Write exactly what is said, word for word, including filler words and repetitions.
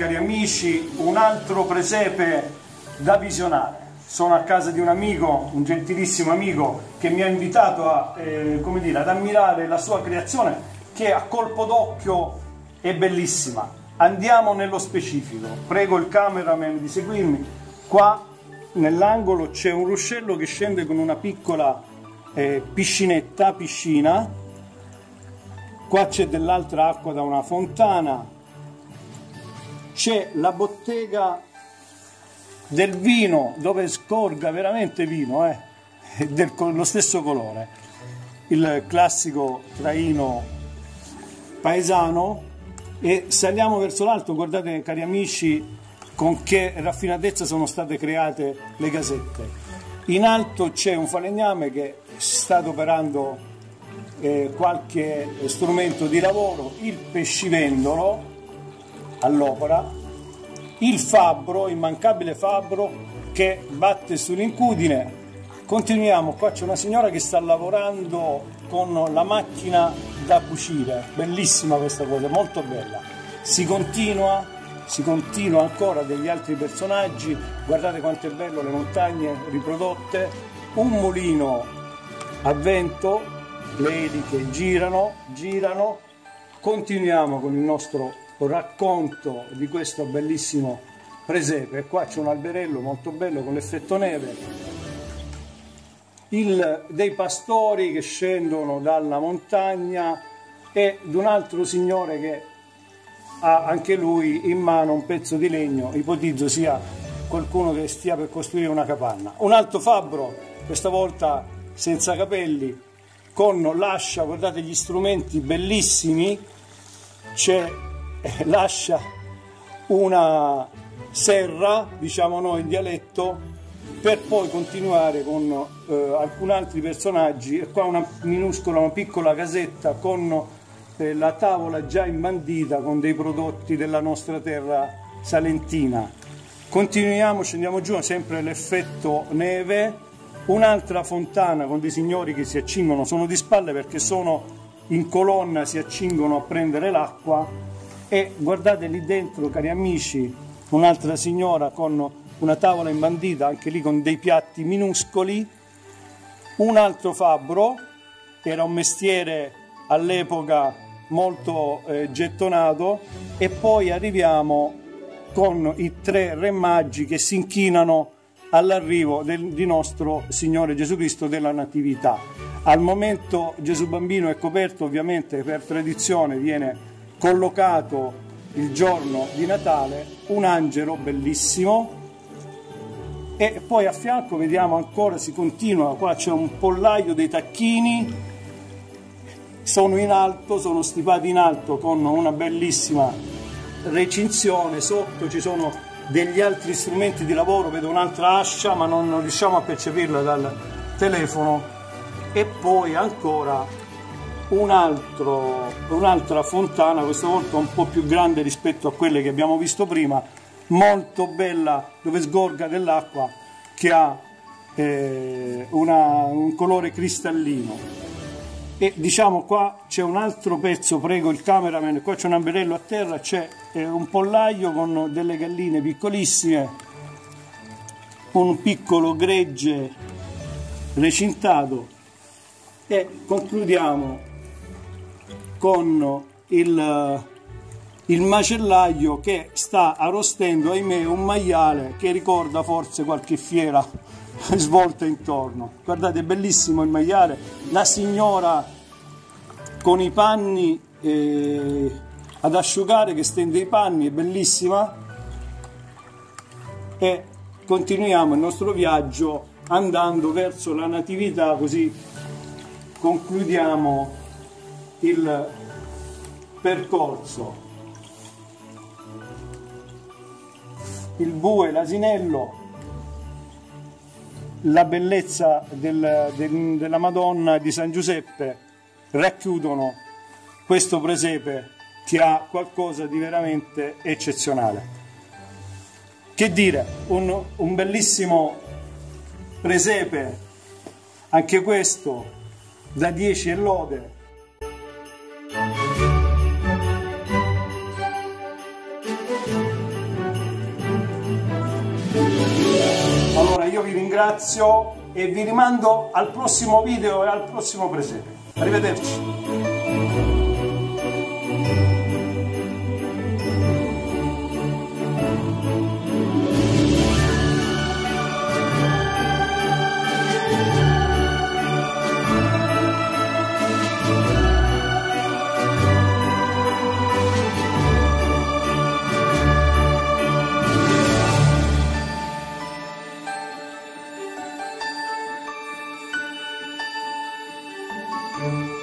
cari amici, un altro presepe da visionare. Sono a casa di un amico, un gentilissimo amico, che mi ha invitato a, eh, come dire, ad ammirare la sua creazione, che a colpo d'occhio è bellissima. Andiamo nello specifico. Prego il cameraman di seguirmi. Qua nell'angolo c'è un ruscello che scende con una piccola eh, piscinetta, piscina. Qua c'è dell'altra acqua da una fontana. C'è la bottega del vino, dove scorga veramente vino, eh, dello stesso colore. Il classico traino paesano. E saliamo verso l'alto. Guardate, cari amici, con che raffinatezza sono state create le casette. In alto c'è un falegname che sta adoperando eh, qualche strumento di lavoro, il pescivendolo all'opera, il fabbro, immancabile fabbro che batte sull'incudine. Continuiamo, qua c'è una signora che sta lavorando con la macchina da cucire, bellissima questa cosa, molto bella. Si continua, si continua ancora, degli altri personaggi, guardate quanto è bello, le montagne riprodotte, un mulino a vento, le eliche girano, girano. Continuiamo con il nostro racconto di questo bellissimo presepe. Qua c'è un alberello molto bello con l'effetto neve. Il, dei pastori che scendono dalla montagna e di un altro signore che ha anche lui in mano un pezzo di legno, ipotizzo sia qualcuno che stia per costruire una capanna. Un altro fabbro, questa volta senza capelli, con l'ascia, guardate gli strumenti bellissimi, c'è eh, l'ascia, una serra, diciamo noi in dialetto, per poi continuare con eh, alcuni altri personaggi. E qua una minuscola, una piccola casetta con eh, la tavola già imbandita con dei prodotti della nostra terra salentina. Continuiamo, scendiamo giù, sempre l'effetto neve. Un'altra fontana con dei signori che si accingono, sono di spalle perché sono in colonna, si accingono a prendere l'acqua. E guardate lì dentro, cari amici, un'altra signora con una tavola imbandita, anche lì con dei piatti minuscoli. Un altro fabbro, che era un mestiere all'epoca molto eh, gettonato. E poi arriviamo con i tre re magi che si inchinano all'arrivo del, di nostro Signore Gesù Cristo della Natività. Al momento Gesù Bambino è coperto, ovviamente per tradizione viene collocato il giorno di Natale, un angelo bellissimo. E poi a fianco vediamo ancora, si continua, qua c'è un pollaio dei tacchini, sono in alto, sono stipati in alto con una bellissima recinzione. Sotto ci sono degli altri strumenti di lavoro, vedo un'altra ascia ma non riusciamo a percepirla dal telefono. E poi ancora un altro, un'altra fontana, questa volta un po' più grande rispetto a quelle che abbiamo visto prima, molto bella, dove sgorga dell'acqua che ha eh, una, un colore cristallino. E diciamo qua c'è un altro pezzo, prego il cameraman, qua c'è un amberello a terra, c'è eh, un pollaio con delle galline piccolissime, un piccolo gregge recintato. E concludiamo con il il macellaio che sta arrostendo, ahimè, un maiale che ricorda forse qualche fiera svolta intorno. Guardate, è bellissimo il maiale, la signora con i panni eh, ad asciugare che stende i panni, è bellissima. E continuiamo il nostro viaggio andando verso la Natività, così concludiamo il percorso. Il bue, l'asinello, la bellezza del, del, della Madonna di San Giuseppe racchiudono questo presepe che ha qualcosa di veramente eccezionale. Che dire, un, un bellissimo presepe, anche questo da dieci e lode. Allora io vi ringrazio e vi rimando al prossimo video e al prossimo presepe. Arrivederci. Thank you.